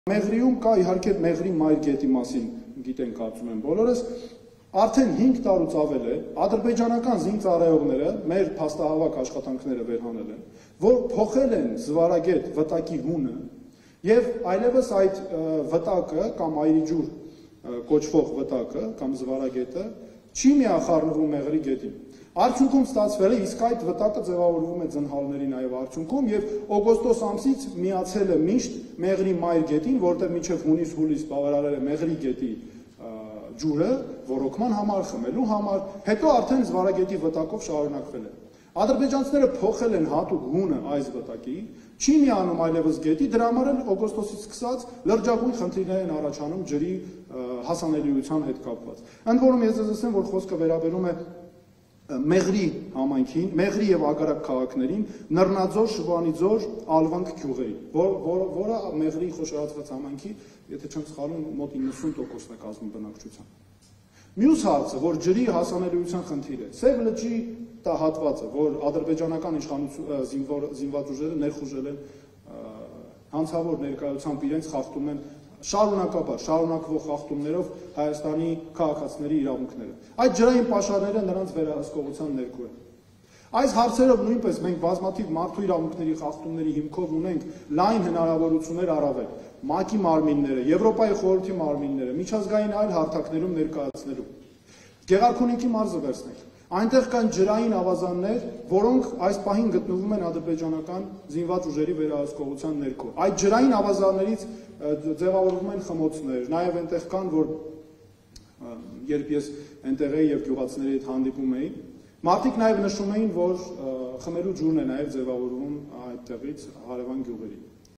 Մեղրիում կա իհարկե մեղրի մայր գետի մասին գիտեն կարծում եմ բոլորս արդեն 5 տարուց ավել է ադրբեջանական զինծառայողները մեր փաստահավաք աշխատանքները վերհանել են որ փոխել են զվարագետ վտակի հունը եւ այլևս այդ վտակը կամ այրիջուր կոչվող վտակը կամ զվարագետը չի միախառնվում մեղրի գետին Արդյունքում ստացվել է իսկ այդ վտակը ձևավորվում է ձնհալների նաև արդյունքում եւ օգոստոս ամսից միացել է միշտ մեղրի մայր գետին, որտեղ մինչեւ հունիս-հուլիս բավարարել է մեղրի գետի ջուրը ռոռոկման համար, խմելու համար, հետո արդեն զվարագետի վտակով շարունակվել է։ Ադրբեջանցիները փոխել են հատուկ հունը այս վտակի, չի միանում այլևս գետի, դրա համար էլ օգոստոսից սկսած լրջագույն խնդիրներ են առաջանում ջրի հասանելիության հետ կապված։ Ընդ որում ես ձեզ ասեմ, որ խոսքը վերաբերում է Մեղրի համայնքին, Մեղրի եւ Ագարակ քաղաքներին, Նռնաձոր, Շուվանիձոր, Ալվանք գյուղերին, որը Մեղրի խոշորացված համայնքի, եթե չեմ սխալվում, մոտ 90%-ն է կազմում բնակչության։ Մյուս հարցը, որ ջրի հասանելիության խնդիր է, Սև լճի հատվածը, որ ադրբեջանական զինված ուժերը ներխուժել են հանցավոր ներկայությամբ իրենց խախտում են շարունակաբար, շարունակվող խախտումներով Հայաստանի քաղաքացիների իրավունքները։ Այդ ջրային պաշարները նրանց վերահսկողության ներքո են։ Այս հարցերով նույնպես մենք բազմաթիվ մարդու իրավունքների խախտումների հիմքով ունենք լայն հնարավորություններ առավել ՄԱԿ-ի մարմինները, Եվրոպայի խորհրդի մարմինները, միջազգային այլ հարթակներում ներկայացնելու։ Գեղարքունիքի մարզը վերցնենք։ Այնտեղ կան ջրային ավազաններ, որոնք այս պահին գտնվում են ադրբեջանական զինված ուժերի վերահսկողության ներքո։ Այդ ջրային ավազաններից ձևավորվում են խմոցներ, նաև այնտեղ կան, որ երբ ես այնտեղ էի եւ գյուղացիների հետ հանդիպում էի, մարդիկ նաև նշում էին, որ խմելու ջուրն է նաև ձևավորվում այդտեղից հարևան գյուղերի։